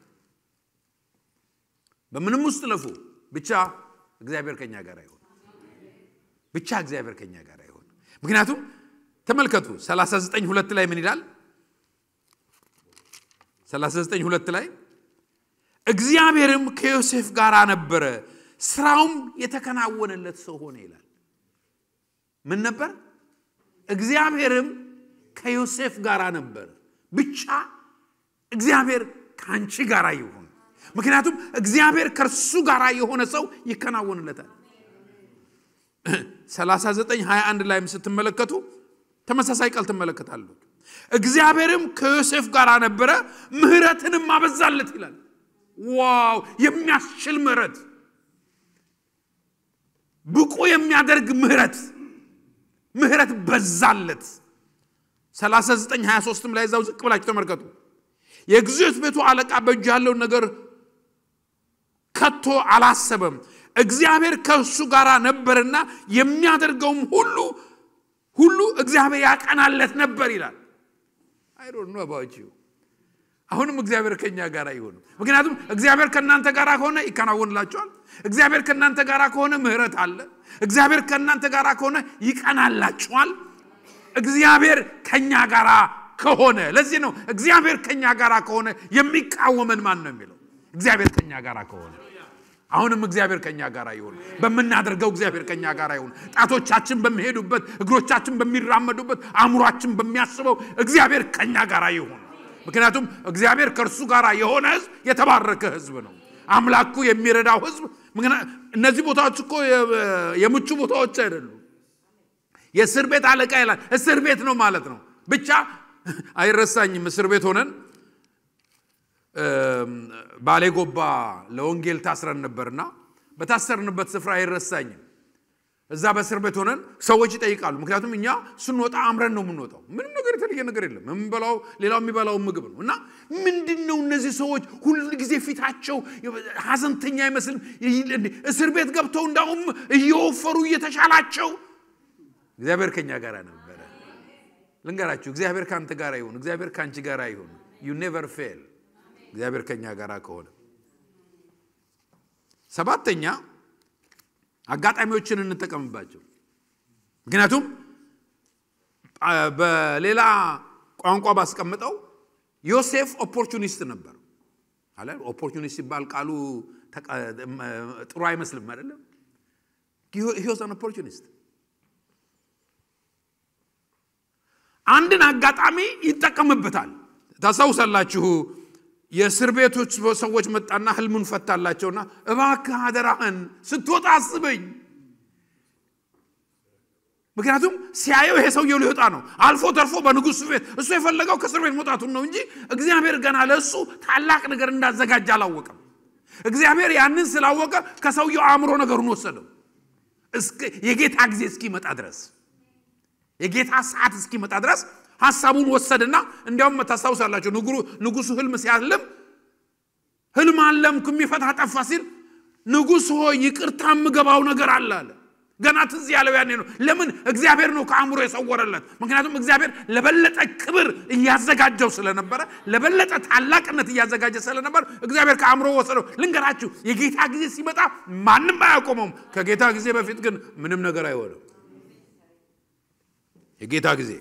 በምንም ውስጥ ለፉ ብቻ እግዚአብሔር ከኛ ጋር ይሁን ብቻ እግዚአብሔር ከኛ ጋር ይሁን ምክንያቱም ተመልከቱ ሰላሳ ዘጠኝ ሁለት ላይ ምን ይላል ሰላሳ ዘጠኝ ሁለት ላይ እግዚአብሔርም ከዮሴፍ ጋር ነበረ ስራውም የተከናወነለት ሰው ሆነ ይላል ምን ነበር እግዚአብሔርም ከዮሴፍ ጋር ነበር ብቻ እግዚአብሔር ካንቺ ጋር ይሁን ምክንያቱም እግዚአብሔር ከርሱ ጋር የሆነ ሰው ይከናወንለታል ሰላሳ ዘጠኝ ሃያ አንድ ላይም ስትመለከቱ ተመሳሳይ ቃል ተመለከታለሁ እግዚአብሔርም ከዮሴፍ ጋር ነበረ ምህረትንም አበዛለት ይላል ዋው የሚያስችል ምህረት ብቁ የሚያደርግ ምህረት ምህረት በዛለት ሰላሳ ዘጠኝ ሃያ ሶስት ላይ ዛው ዝቅ ብላችሁ ተመልከቱ የግዞት ቤቱ አለቃ በእጁ ያለው ነገር ከቶ አላሰበም እግዚአብሔር ከሱ ጋር ነበርና የሚያደርገውም ሁሉ ሁሉ እግዚአብሔር ያቀናለት ነበር ይላል I don't know about you አሁንም እግዚአብሔር ከኛ ጋር ይሁን ምክንያቱም እግዚአብሔር ከናንተ ጋር ከሆነ ይከናወንላችኋል እግዚአብሔር ከናንተ ጋር ከሆነ ምህረት አለ እግዚአብሔር ከናንተ ጋር ከሆነ ይቀናላችኋል እግዚአብሔር ከኛ ጋር ከሆነ ለዚህ ነው እግዚአብሔር ከኛ ጋር ከሆነ የሚቃወመን ማን ነው የሚለው እግዚአብሔር ከኛ ጋር ከሆነ አሁንም እግዚአብሔር ከኛ ጋር ይሁን በመናደርገው እግዚአብሔር ከኛ ጋር ይሁን ጣቶቻችን በሚሄዱበት እግሮቻችን በሚራመዱበት አእምሮአችን በሚያስበው እግዚአብሔር ከኛ ጋር ይሁን ምክንያቱም እግዚአብሔር ከርሱ ጋር የሆነ ህዝብ የተባረከ ህዝብ ነው አምላኩ የሚረዳው ህዝብ እነዚህ ቦታዎች እኮ የምቹ ቦታዎች አይደሉም የእስር ቤት አለቃ ይላል እስር ቤት ነው ማለት ነው ብቻ አይረሳኝም እስር ቤት ሆነን ባሌ ጎባ ለወንጌል ታስረን ነበርና በታሰርንበት ስፍራ አይረሳኝም እዛ በእስር ቤት ሆነን ሰዎች ይጠይቃሉ ምክንያቱም እኛ ስንወጣ አምረን ነው የምንወጣው ምንም ነገር የተለየ ነገር የለም እንበላው ሌላው የሚበላው ምግብ ነው እና ምንድነው እነዚህ ሰዎች ሁሉ ጊዜ ፊታቸው ሐዘንተኛ አይመስልም እስር ቤት ገብተው እንዳውም እየወፈሩ እየተሻላቸው እግዚአብሔር ከኛ ጋር ነበር ልንገራችሁ እግዚአብሔር ካንተ ጋር ይሁን እግዚአብሔር ካንቺ ጋር ይሁን you never fail እግዚአብሔር ከኛ ጋር ከሆነ ሰባተኛ አጋጣሚዎችን እንጠቀምባቸው ምክንያቱም በሌላ ቋንቋ ባስቀምጠው ዮሴፍ ኦፖርቹኒስት ነበር አለ ኦፖርቹኒስት ይባል ቃሉ ጥሩ አይመስልም አይደለም he was an opportunist አንድን አጋጣሚ ይጠቀምበታል ታሳውሳላችሁ የእስር ቤቶች ሰዎች መጣና ህልሙን ፈታላቸውና እባክህ አደራህን ስትወጣ አስበኝ ምክንያቱም ሲያየው ይሄ ሰውየው ሊወጣ ነው አልፎ ተርፎ በንጉስ ቤት እሱ የፈለገው ከእስር ቤት መውጣቱን ነው እንጂ እግዚአብሔር ገና ለሱ ታላቅ ነገር እንዳዘጋጀ አላወቀም እግዚአብሔር ያንን ስላወቀ ከሰውየው አእምሮ ነገሩን ወሰደው እስከ የጌታ ጊዜ እስኪመጣ ድረስ የጌታ ሰዓት እስኪመጣ ድረስ ሐሳቡን ወሰደና እንዲያውም ተታሳውሳላችሁ ንጉሱ ህልም ሲያልም ህልም አለምኩ የሚፈታ ጠፋ ሲል ንጉስ ሆይ ይቅርታ ምገባው ነገር አለ አለ ገና ትዝ ያለው ያኔ ነው ለምን እግዚአብሔር ነው ከአእምሮ የሰወረለት ምክንያቱም እግዚአብሔር ለበለጠ ክብር እያዘጋጀው ስለነበረ ለበለጠ ታላቅነት እያዘጋጀ ስለነበር እግዚአብሔር ከአእምሮ ወሰደው ልንገራችሁ የጌታ ጊዜ ሲመጣ ማንንም አያቆመውም ከጌታ ጊዜ በፊት ግን ምንም ነገር አይሆንም የጌታ ጊዜ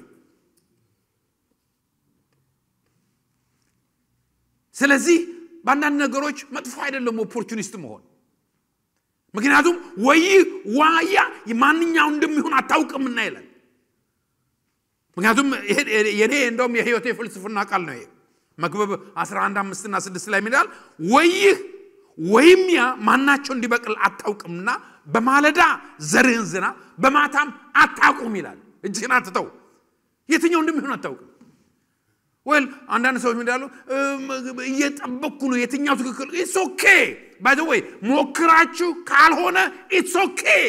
ስለዚህ ባንዳንድ ነገሮች መጥፎ አይደለም ኦፖርቹኒስት መሆን ምክንያቱም ወይ ዋያ ማንኛው እንደሚሆን አታውቅምና ይላል ምክንያቱም የኔ እንደውም የህይወቴ ፍልስፍና ቃል ነው ይሄ መክብብ አስራ አንድ አምስት እና ስድስት ላይ ይላል ወይ ወይም ያ ማናቸው እንዲበቅል አታውቅምና በማለዳ ዘርህን ዝና በማታም አታውቁም ይላል እጅህን አትተው የትኛው እንደሚሆን አታውቅም well አንዳንድ ሰዎች ምን ይላሉ እየጠበቅኩ ነው የትኛው ትክክል it's okay by the way ሞክራችሁ ካልሆነ it's okay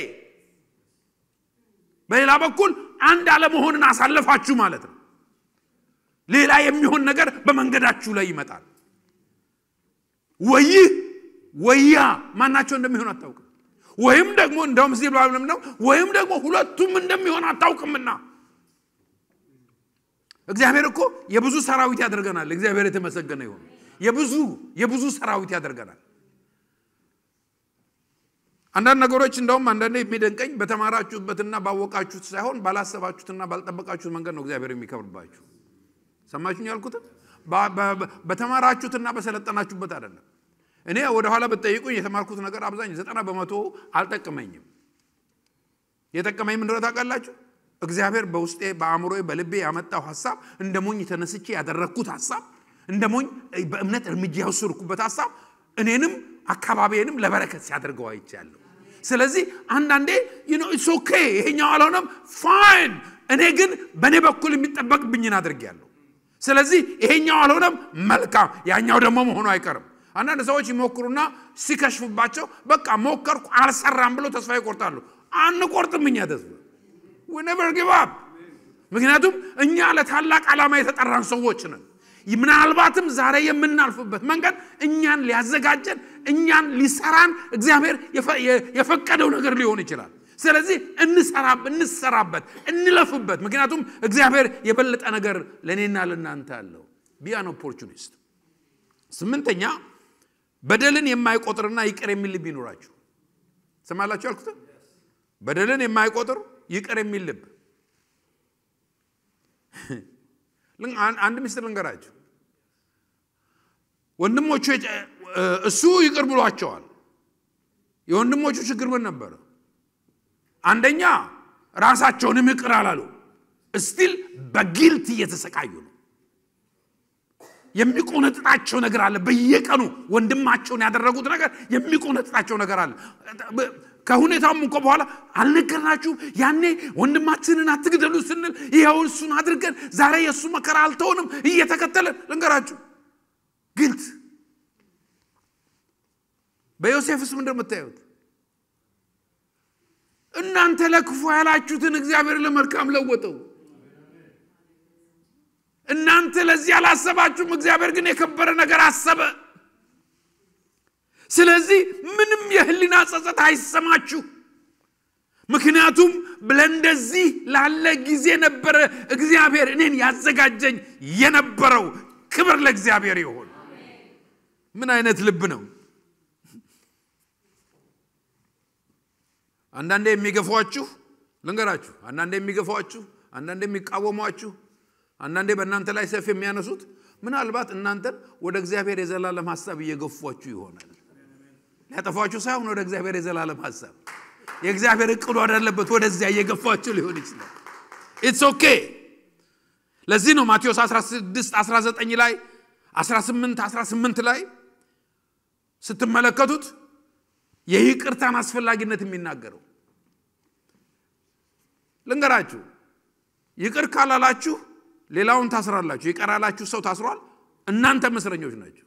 በሌላ በኩል አንድ አለመሆንን አሳልፋችሁ ማለት ነው ሌላ የሚሆን ነገር በመንገዳችሁ ላይ ይመጣል ወይ ወያ ማናቸው እንደሚሆን አታውቅም ወይም ደግሞ እንደውም እዚህ ባለም ነው ወይም ደግሞ ሁለቱም እንደሚሆን አታውቅምና እግዚአብሔር እኮ የብዙ ሰራዊት ያደርገናል እግዚአብሔር የተመሰገነ ይሁን የብዙ የብዙ ሰራዊት ያደርገናል አንዳንድ ነገሮች እንደውም አንዳንዴ የሚደንቀኝ በተማራችሁበትና ባወቃችሁት ሳይሆን ባላሰባችሁትና ባልጠበቃችሁት መንገድ ነው እግዚአብሔር የሚከብርባችሁ ሰማችሁኝ ያልኩት በተማራችሁትና በሰለጠናችሁበት አይደለም እኔ ወደ ኋላ በተጠይቁኝ የተማርኩት ነገር አብዛኛው ዘጠና በመቶ አልጠቀመኝም የተጠቀመኝ ምን እንደሆነ ታውቃላችሁ እግዚአብሔር በውስጤ በአእምሮዬ በልቤ ያመጣው ሐሳብ እንደሞኝ ተነስቼ ያደረኩት ሐሳብ እንደሞኝ በእምነት እርምጃ ወሰድኩበት ሐሳብ እኔንም አካባቢዬንም ለበረከት ሲያደርገው አይቻለሁ ስለዚህ አንዳንዴ you know it's okay ይሄኛው አልሆነም fine እኔ ግን በኔ በኩል የሚጠበቅብኝን አድርጌያለሁ ስለዚህ ይሄኛው አልሆነም መልካም ያኛው ደግሞ መሆኑ አይቀርም አንዳንድ ሰዎች ይሞክሩና ሲከሽፉባቸው በቃ ሞከርኩ አልሰራም ብለው ተስፋ ይቆርጣሉ አንቆርጥም እኛ ተስፋ we never give up ምክንያቱም እኛ ለታላቅ ዓላማ የተጠራን ሰዎች ነን ምናልባትም ዛሬ የምናልፍበት መንገድ እኛን ሊያዘጋጀን እኛን ሊሰራን እግዚአብሔር የፈቀደው ነገር ሊሆን ይችላል ስለዚህ እንሰራብ እንሰራበት እንለፍበት ምክንያቱም እግዚአብሔር የበለጠ ነገር ለኔና ለናንተ አለው be an opportunist ስምንተኛ በደልን የማይቆጥርና ይቅር የሚል ልብ ይኖራችሁ ሰማላችሁ አልኩት በደልን የማይቆጥር ይቅር የሚል ልብ አንድ ምስጢር ልንገራችሁ ወንድሞቹ እሱ ይቅር ብሏቸዋል የወንድሞቹ ችግር ምን ነበር አንደኛ ራሳቸውንም ይቅር አላሉ ስቲል በጊልት እየተሰቃዩ ነው የሚቆነጥጣቸው ነገር አለ በየቀኑ ወንድማቸውን ያደረጉት ነገር የሚቆነጥጣቸው ነገር አለ ከሁኔታውም እንኳን በኋላ አልነገርናችሁ ያኔ ወንድማችንን አትግደሉ ስንል ይሄው እሱን አድርገን ዛሬ የሱ መከራ አልተውንም እየተከተለን ልንገራችሁ ግልት በዮሴፍስ ምን እንደምታዩት እናንተ ለክፉ ያላችሁትን እግዚአብሔር ለመልካም ለወጠው እናንተ ለዚህ አላሰባችሁም እግዚአብሔር ግን የከበረ ነገር አሰበ ስለዚህ ምንም የህሊና ጸጸት አይሰማችሁ ምክንያቱም ብለንደዚህ ላለ ጊዜ ነበር እግዚአብሔር እኔን ያዘጋጀኝ የነበረው ክብር ለእግዚአብሔር ይሁን ምን አይነት ልብ ነው አንዳንዴ የሚገፋችሁ ልንገራችሁ አንዳንዴ የሚገፋችሁ አንዳንዴ የሚቃወሟችሁ አንዳንዴ በእናንተ ላይ ሰይፍ የሚያነሱት ምናልባት እናንተን ወደ እግዚአብሔር የዘላለም ሐሳብ እየገፋችሁ ይሆናል ያጠፋችሁ ሳይሆን ወደ እግዚአብሔር የዘላለም ሐሳብ የእግዚአብሔር እቅዱ አይደለበት ወደዚያ እየገፋችሁ ሊሆን ይችላል it's okay ለዚህ ነው ማቴዎስ አስራ ስድስት አስራ ዘጠኝ ላይ አስራ ስምንት አስራ ስምንት ላይ ስትመለከቱት የይቅርታን አስፈላጊነት የሚናገረው ልንገራችሁ ይቅር ካላላችሁ ሌላውን ታስራላችሁ ይቀራላችሁ ሰው ታስሯል እናንተ መስረኞች ናችሁ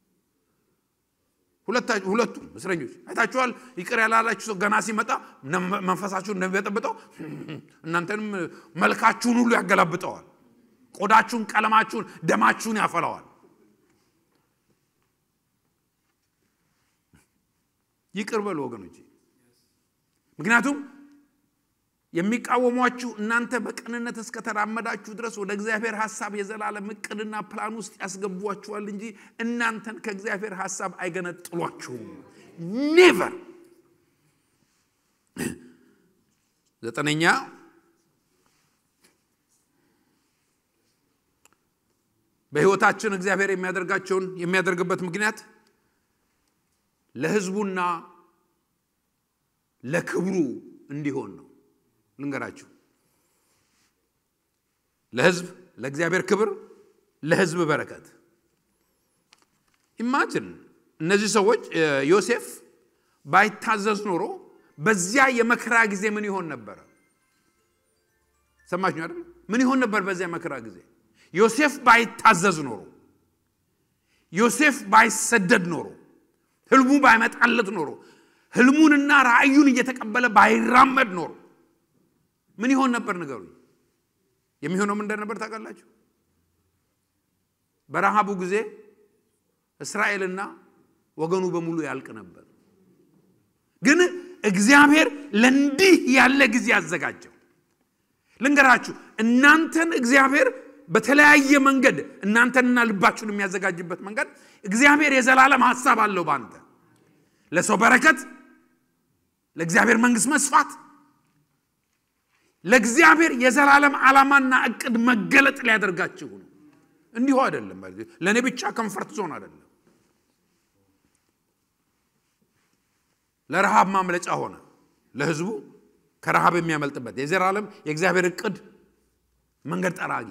ሁለታችሁ ሁለቱ መስረኞች አይታችኋል ይቅር ያላላችሁ ሰው ገና ሲመጣ መንፈሳችሁን እንደሚበጠብጠው እናንተንም መልካችሁን ሁሉ ያገላብጠዋል ቆዳችሁን ቀለማችሁን ደማችሁን ያፈላዋል ይቅር በሉ ወገኖች ምክንያቱም የሚቃወሟችሁ እናንተ በቀንነት እስከ ተራመዳችሁ ድረስ ወደ እግዚአብሔር ሐሳብ የዘላለም እቅድና ፕላን ውስጥ ያስገቧችኋል እንጂ እናንተን ከእግዚአብሔር ሐሳብ አይገነጥሏችሁም never ዘጠነኛ በህይወታችን እግዚአብሔር የሚያደርጋቸውን የሚያደርግበት ምክንያት ለህዝቡና ለክብሩ እንዲሆን ነው ልንገራችሁ ለህዝብ ለእግዚአብሔር ክብር ለህዝብ በረከት ኢማጂን እነዚህ ሰዎች ዮሴፍ ባይታዘዝ ኖሮ በዚያ የመከራ ጊዜ ምን ይሆን ነበር ሰማችሁ አይደል ምን ይሆን ነበር በዚያ የመከራ ጊዜ ዮሴፍ ባይታዘዝ ኖሮ ዮሴፍ ባይሰደድ ኖሮ ህልሙ ባይመጣለት ኖሮ ህልሙንና ራእዩን እየተቀበለ ባይራመድ ኖሮ ምን ይሆን ነበር ንገሩኝ የሚሆነው ምን ነበር ታውቃላችሁ በረሃቡ ጊዜ እስራኤልና ወገኑ በሙሉ ያልቅ ነበር ግን እግዚአብሔር ለእንዲህ ያለ ጊዜ ያዘጋጀው ልንገራችሁ እናንተን እግዚአብሔር በተለያየ መንገድ እናንተንና ልባችሁን የሚያዘጋጅበት መንገድ እግዚአብሔር የዘላለም ሐሳብ አለው ባንተ ለሰው በረከት ለእግዚአብሔር መንግስት መስፋት ለእግዚአብሔር የዘላለም ዓላማና እቅድ መገለጥ ሊያደርጋችሁ ነው እንዲሁ አይደለም ለኔ ብቻ ኮምፎርት ዞን አይደለም ለረሃብ ማምለጫ ሆነ ለህዝቡ ከረሃብ የሚያመልጥበት የዘላለም የእግዚአብሔር ዕቅድ መንገድ ጠራጊ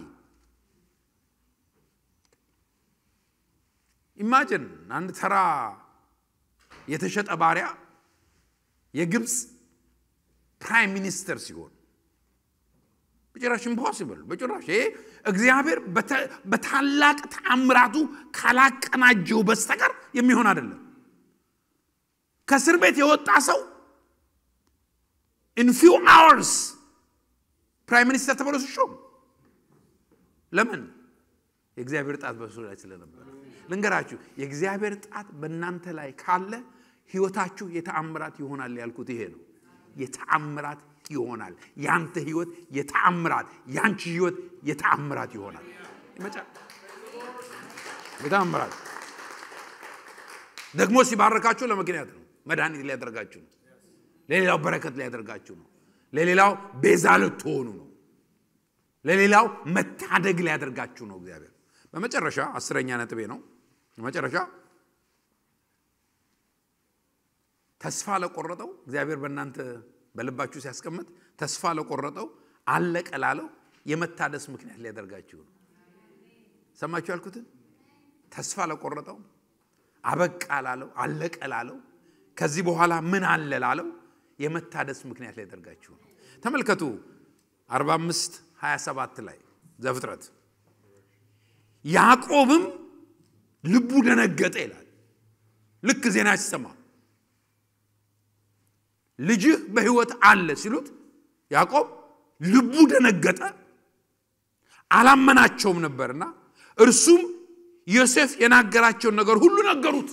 ኢማጂን አንድ ተራ የተሸጠ ባሪያ የግብጽ ፕራይም ሚኒስተር ሲሆን በጭራሽ ኢምፖሲብል በጭራሽ ይሄ እግዚአብሔር በታላቅ ተአምራቱ ካላቀናጀው በስተቀር የሚሆን አይደለም ከእስር ቤት የወጣ ሰው in few hours prime minister ተብሎ ሲሾም ለምን የእግዚአብሔር ጣት በሱ ላይ ስለነበር ልንገራችሁ የእግዚአብሔር ጣት በእናንተ ላይ ካለ ህይወታችሁ የተአምራት ይሆናል ያልኩት ይሄ ነው የተአምራት ይሆናል ያንተ ህይወት የተአምራት ያንቺ ህይወት የተአምራት ይሆናል ይመጣ የተአምራት ደግሞ ሲባረካችሁ ለምክንያት ነው መድኃኒት ሊያደርጋችሁ ነው ለሌላው በረከት ሊያደርጋችሁ ነው ለሌላው ቤዛ ልትሆኑ ነው ለሌላው መታደግ ሊያደርጋችሁ ነው እግዚአብሔር በመጨረሻ አስረኛ ነጥቤ ነው በመጨረሻ ተስፋ ለቆረጠው እግዚአብሔር በእናንተ በልባችሁ ሲያስቀምጥ ተስፋ ለቆረጠው አለቀ ላለው የመታደስ ምክንያት ሊያደርጋችሁ ነው ሰማችሁ ያልኩት ተስፋ ለቆረጠው አበቃ ላለው አለቀ ላለው ከዚህ በኋላ ምን አለ ላለው የመታደስ ምክንያት ሊያደርጋችሁ ነው ተመልከቱ አርባ አምስት ሃያ ሰባት ላይ ዘፍጥረት ያዕቆብም ልቡ ደነገጠ ይላል ልክ ዜና ሲሰማ ልጅህ በህይወት አለ ሲሉት ያዕቆብ ልቡ ደነገጠ አላመናቸውም ነበርና እርሱም ዮሴፍ የናገራቸው ነገር ሁሉ ነገሩት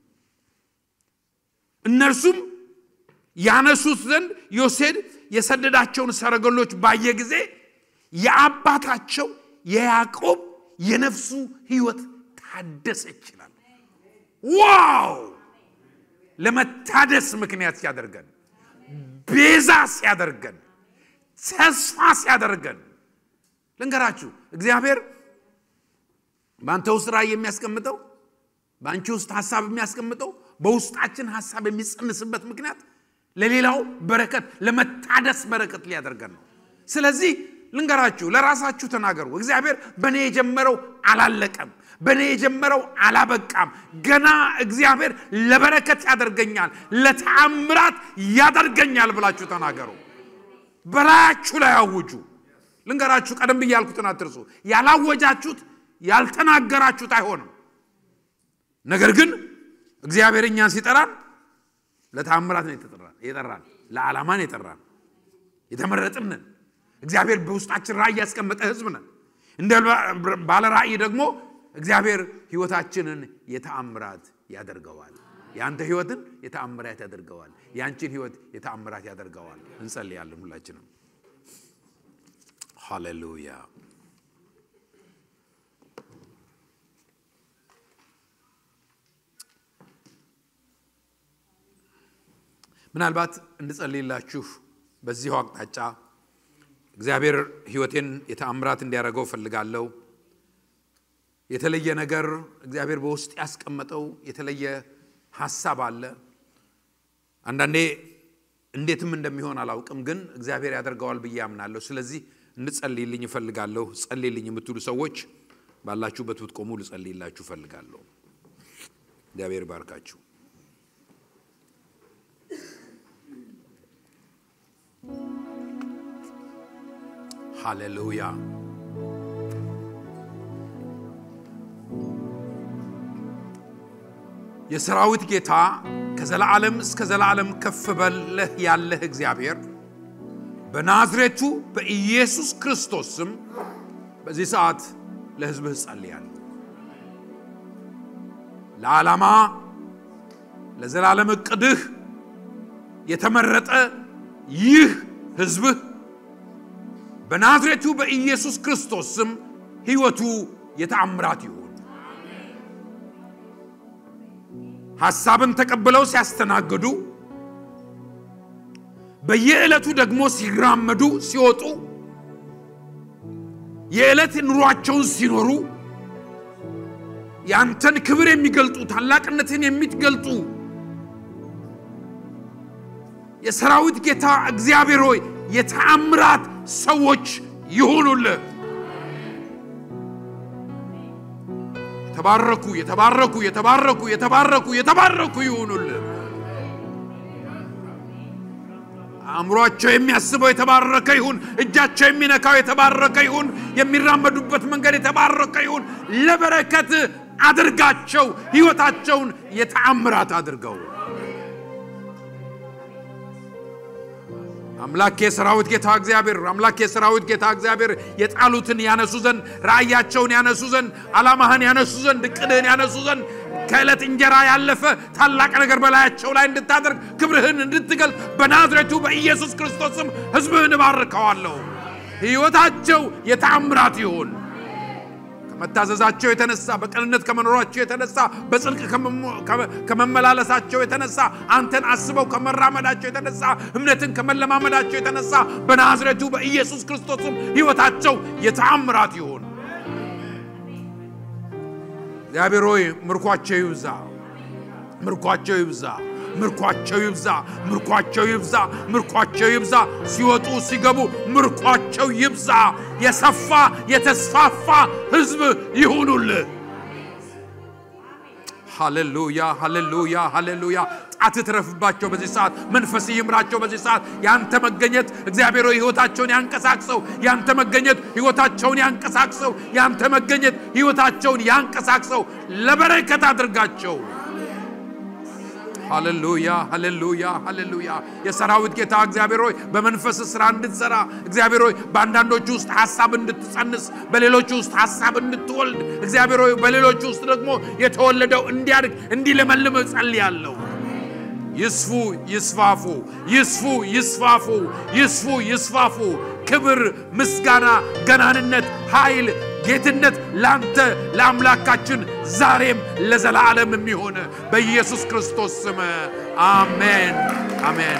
እነርሱም ያነሱት ዘንድ ዮሴፍ የሰደዳቸውን ሰረገሎች ባየ ጊዜ የአባታቸው የያዕቆብ የነፍሱ ህይወት ታደሰች ይላል ዋው ለመታደስ ምክንያት ያደርገን ቤዛ ሲያደርገን ተስፋ ሲያደርገን ልንገራችሁ እግዚአብሔር ባንተ ውስጥ ራእይ የሚያስቀምጠው ባንቺ ውስጥ ሐሳብ የሚያስቀምጠው በውስጣችን ሐሳብ የሚጸንስበት ምክንያት ለሌላው በረከት ለመታደስ በረከት ሊያደርገን ነው ስለዚህ ልንገራችሁ ለራሳችሁ ተናገሩ እግዚአብሔር በኔ የጀመረው አላለቀም በኔ የጀመረው አላበቃም ገና እግዚአብሔር ለበረከት ያደርገኛል ለተአምራት ያደርገኛል ብላችሁ ተናገሩ በላያችሁ ላይ አውጁ ልንገራችሁ ቀደም ብያልኩትን አትርሱ ያላወጃችሁት ያልተናገራችሁት አይሆንም ነገር ግን እግዚአብሔር እኛን ሲጠራን ለተአምራት ነው የተጠራን የጠራን ለዓላማ ነው የተጠራን የተመረጥን ነን እግዚአብሔር በውስጣችን ራእይ ያስቀመጠ ህዝብ ነን እንደ ባለ ራእይ ደግሞ እግዚአብሔር ህይወታችንን የተአምራት ያደርገዋል ያንተ ህይወትን የተአምራት ያደርገዋል ያንቺን ህይወት የተአምራት ያደርገዋል እንጸልያለን ሁላችንም ሃሌሉያ ምናልባት እንድጸልይላችሁ በዚህ አቅጣጫ እግዚአብሔር ህይወቴን የተአምራት እንዲያደርገው ፈልጋለሁ የተለየ ነገር እግዚአብሔር በውስጥ ያስቀመጠው የተለየ ሐሳብ አለ አንዳንዴ እንዴትም እንደሚሆን አላውቅም ግን እግዚአብሔር ያደርገዋል ብዬ አምናለሁ ስለዚህ እንድጸልይልኝ ፈልጋለሁ ጸልይልኝ የምትሉ ሰዎች ባላችሁበት ብትቆሙ ልጸልይላችሁ ፈልጋለሁ እግዚአብሔር ባርካችሁ ሃሌሉያ የሰራዊት ጌታ ከዘላለም እስከ ዘላለም ከፍ በለህ ያለህ እግዚአብሔር በናዝሬቱ በኢየሱስ ክርስቶስ ስም በዚህ ሰዓት ለሕዝብህ ጸልያለሁ ለዓላማ ለዘላለም ዕቅድህ የተመረጠ ይህ ሕዝብህ በናዝሬቱ በኢየሱስ ክርስቶስ ስም ሕይወቱ የተአምራት ይሁን ሐሳብን ተቀበለው ሲያስተናግዱ በየዕለቱ ደግሞ ሲራመዱ ሲወጡ የዕለት ኑሯቸውን ሲኖሩ ያንተን ክብር የሚገልጡ ታላቅነትን የሚትገልጡ የሰራዊት ጌታ እግዚአብሔር ሆይ የተአምራት ሰዎች ይሁኑልህ ተባረኩ የተባረኩ የተባረኩ የተባረኩ የተባረኩ ይሁኑልህ አምሮአቸው የሚያስበው የተባረከ ይሁን እጃቸው የሚነካው የተባረከ ይሁን የሚራመዱበት መንገድ የተባረከ ይሁን ለበረከት አድርጋቸው ህይወታቸውን የተአምራት አድርገው አምላኬ ሰራዊት ጌታ እግዚአብሔር አምላኬ ሰራዊት ጌታ እግዚአብሔር የጣሉትን ያነሱ ዘንድ ራእያቸውን ያነሱ ዘንድ ዓላማህን ያነሱ ዘንድ እቅድህን ያነሱ ዘንድ ከዕለት እንጀራ ያለፈ ታላቅ ነገር በላያቸው ላይ እንድታደርግ ክብርህን እንድትገልጥ በናዝሬቱ በኢየሱስ ክርስቶስ ስም ሕዝብህን ባርከዋለሁ ህይወታቸው የተአምራት ይሁን ከመታዘዛቸው የተነሳ በቀንነት ከመኖራቸው የተነሳ በጽድቅ ከመመላለሳቸው የተነሳ አንተን አስበው ከመራመዳቸው የተነሳ እምነትን ከመለማመዳቸው የተነሳ በናዝሬቱ በኢየሱስ ክርስቶስ ስም ህይወታቸው የተአምራት ይሁን እግዚአብሔር ሆይ ምርኳቸው ይብዛ ምርኳቸው ይብዛ ምርኳቸው ይብዛ ምርኳቸው ይብዛ ምርኳቸው ይብዛ ሲወጡ ሲገቡ ምርኳቸው ይብዛ የሰፋ የተስፋፋ ህዝብ ይሁኑልህ ሃሌሉያ ሃሌሉያ ሃሌሉያ አትትረፍባቸው በዚህ ሰዓት መንፈስ ይምራቸው በዚህ ሰዓት ያንተ መገኘት እግዚአብሔር ሆይ ህይወታቸውን ያንቀሳቅሰው ያንተ መገኘት ህይወታቸውን ያንቀሳቅሰው ያንተ መገኘት ህይወታቸውን ያንቀሳቅሰው ለበረከት አድርጋቸው ሃሌሉያ ሃሌሉያ ሃሌሉያ የሰራዊት ጌታ እግዚአብሔር ሆይ በመንፈስ ስራ እንድትሰራ እግዚአብሔር ሆይ በአንዳንዶቹ ውስጥ ሐሳብ እንድትጸንስ በሌሎቹ ውስጥ ሐሳብ እንድትወልድ እግዚአብሔር ሆይ በሌሎቹ ውስጥ ደግሞ የተወለደው እንዲያድግ እንዲለመልም ጸልያለሁ ይስፉ ይስፋፉ ይስፉ ይስፋፉ ይስፉ ይስፋፉ ክብር ምስጋና ገናንነት ኃይል ጌትነት ላንተ ለአምላካችን ዛሬም ለዘላለም የሚሆን በኢየሱስ ክርስቶስ ስም አሜን አሜን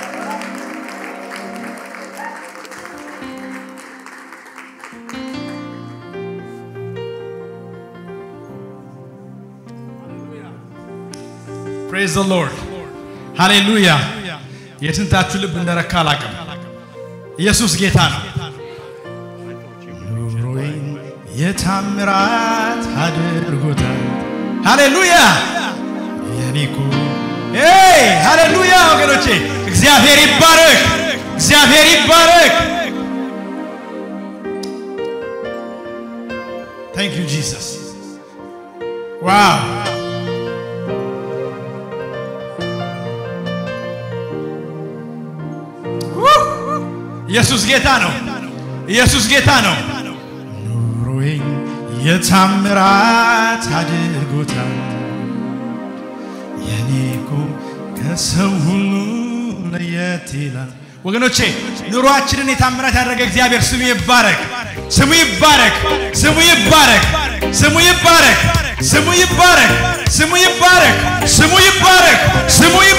Praise the Lord Hallelujah የትንታችሁ ልብ እንደረካ አላቀም ኢየሱስ ጌታ ነው የታምራት አድርጎታል ሃሌሉያ የኒኩ ኤይ ሃሌሉያ ወገኖቼ እግዚአብሔር ይባረክ እግዚአብሔር ይባረክ Thank you Jesus Wow ኢየሱስ ጌታ ነው ኢየሱስ ጌታ ነው ኑሮዬ የታምራት አድርጎታል የኔኮ ከሰው ሁሉ ለየት ይላል ወገኖቼ ኑሮአችንን የታምራት ያደረገ እግዚአብሔር ስሙ ይባረክ ስሙ ይባረክ ስሙ ይባረክ ስሙ ይባረክ ስሙ ይባረክ ስሙ ይባረክ ስሙ ይባረክ ስሙ